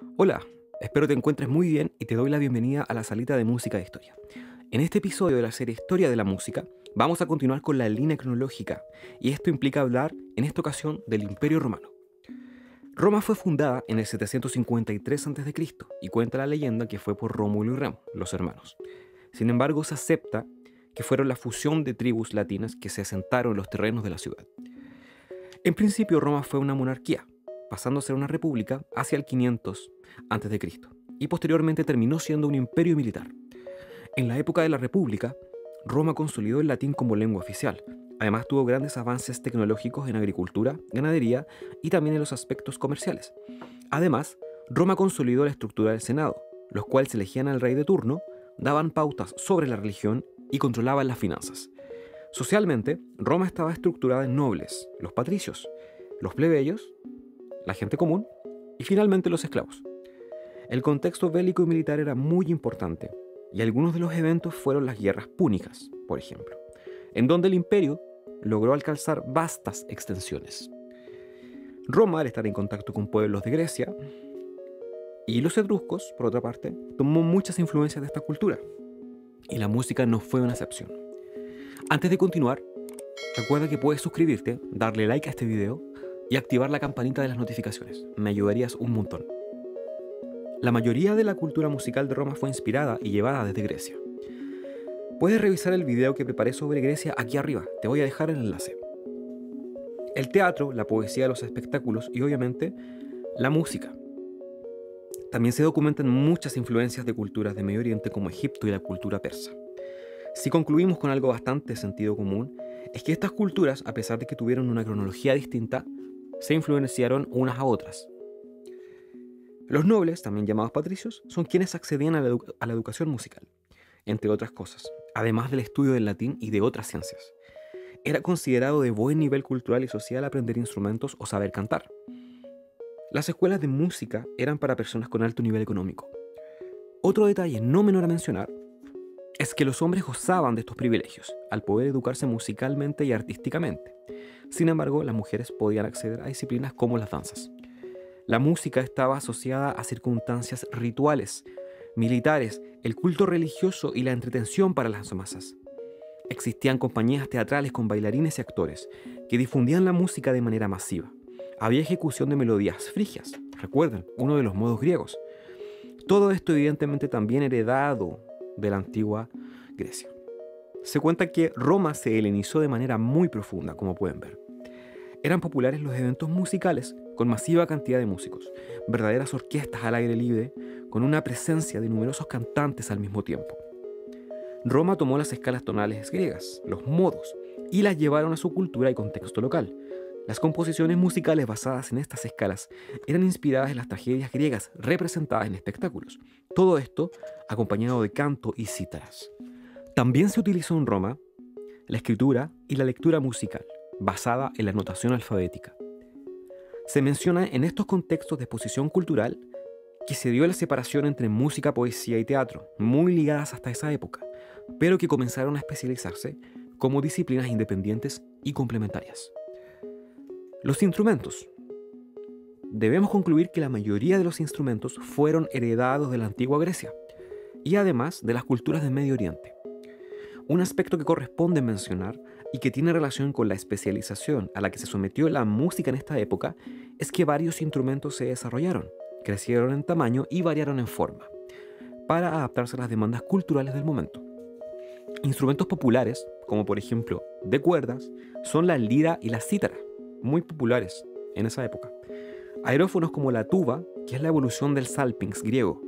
Hola, espero te encuentres muy bien y te doy la bienvenida a la salita de música de historia. En este episodio de la serie Historia de la Música, vamos a continuar con la línea cronológica, y esto implica hablar, en esta ocasión, del Imperio Romano. Roma fue fundada en el 753 a.C. y cuenta la leyenda que fue por Rómulo y Remo, los hermanos. Sin embargo, se acepta que fueron la fusión de tribus latinas que se asentaron en los terrenos de la ciudad. En principio, Roma fue una monarquía, pasando a ser una república hacia el 500 a.C., y posteriormente terminó siendo un imperio militar. En la época de la República, Roma consolidó el latín como lengua oficial. Además, tuvo grandes avances tecnológicos en agricultura, ganadería y también en los aspectos comerciales. Además, Roma consolidó la estructura del Senado, los cuales elegían al rey de turno, daban pautas sobre la religión y controlaban las finanzas. Socialmente, Roma estaba estructurada en nobles, los patricios, los plebeyos, la gente común y finalmente los esclavos. El contexto bélico y militar era muy importante, y algunos de los eventos fueron las guerras púnicas, por ejemplo, en donde el imperio logró alcanzar vastas extensiones. Roma, al estar en contacto con pueblos de Grecia, y los etruscos, por otra parte, tomó muchas influencias de esta cultura, y la música no fue una excepción. Antes de continuar, recuerda que puedes suscribirte, darle like a este video y activar la campanita de las notificaciones. Me ayudarías un montón. La mayoría de la cultura musical de Roma fue inspirada y llevada desde Grecia. Puedes revisar el video que preparé sobre Grecia aquí arriba, te voy a dejar el enlace. El teatro, la poesía, los espectáculos y obviamente la música. También se documentan muchas influencias de culturas de Medio Oriente como Egipto y la cultura persa. Si concluimos con algo bastante sentido común, es que estas culturas, a pesar de que tuvieron una cronología distinta, se influenciaron unas a otras. Los nobles, también llamados patricios, son quienes accedían a la educación musical, entre otras cosas, además del estudio del latín y de otras ciencias. Era considerado de buen nivel cultural y social aprender instrumentos o saber cantar. Las escuelas de música eran para personas con alto nivel económico. Otro detalle no menor a mencionar es que los hombres gozaban de estos privilegios al poder educarse musicalmente y artísticamente. Sin embargo, las mujeres podían acceder a disciplinas como las danzas. La música estaba asociada a circunstancias rituales, militares, el culto religioso y la entretención para las masas. Existían compañías teatrales con bailarines y actores que difundían la música de manera masiva. Había ejecución de melodías frigias, recuerden, uno de los modos griegos. Todo esto evidentemente también heredado de la antigua Grecia. Se cuenta que Roma se helenizó de manera muy profunda, como pueden ver. Eran populares los eventos musicales con masiva cantidad de músicos, verdaderas orquestas al aire libre, con una presencia de numerosos cantantes al mismo tiempo. Roma tomó las escalas tonales griegas, los modos, y las llevaron a su cultura y contexto local. Las composiciones musicales basadas en estas escalas eran inspiradas en las tragedias griegas representadas en espectáculos. Todo esto acompañado de canto y cítaras. También se utilizó en Roma la escritura y la lectura musical, basada en la notación alfabética. Se menciona en estos contextos de exposición cultural que se dio la separación entre música, poesía y teatro, muy ligadas hasta esa época, pero que comenzaron a especializarse como disciplinas independientes y complementarias. Los instrumentos. Debemos concluir que la mayoría de los instrumentos fueron heredados de la antigua Grecia y además de las culturas del Medio Oriente. Un aspecto que corresponde mencionar y que tiene relación con la especialización a la que se sometió la música en esta época es que varios instrumentos se desarrollaron, crecieron en tamaño y variaron en forma, para adaptarse a las demandas culturales del momento. Instrumentos populares, como por ejemplo de cuerdas, son la lira y la cítara, muy populares en esa época. Aerófonos como la tuba, que es la evolución del salpinx griego,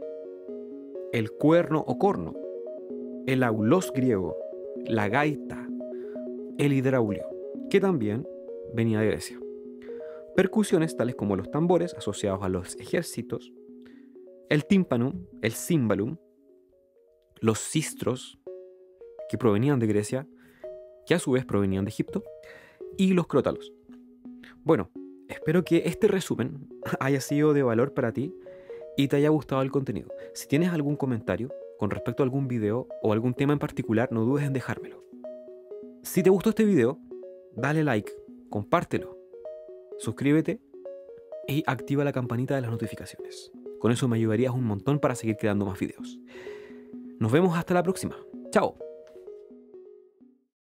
el cuerno o corno, el aulos griego, la gaita, el hidraulio, que también venía de Grecia. Percusiones tales como los tambores asociados a los ejércitos, el tímpanum, el címbalum, los sistros, que provenían de Grecia, que a su vez provenían de Egipto, y los crótalos. Bueno, espero que este resumen haya sido de valor para ti y te haya gustado el contenido. Si tienes algún comentario con respecto a algún video o algún tema en particular, no dudes en dejármelo. Si te gustó este video, dale like, compártelo, suscríbete y activa la campanita de las notificaciones. Con eso me ayudarías un montón para seguir creando más videos. Nos vemos hasta la próxima. Chao.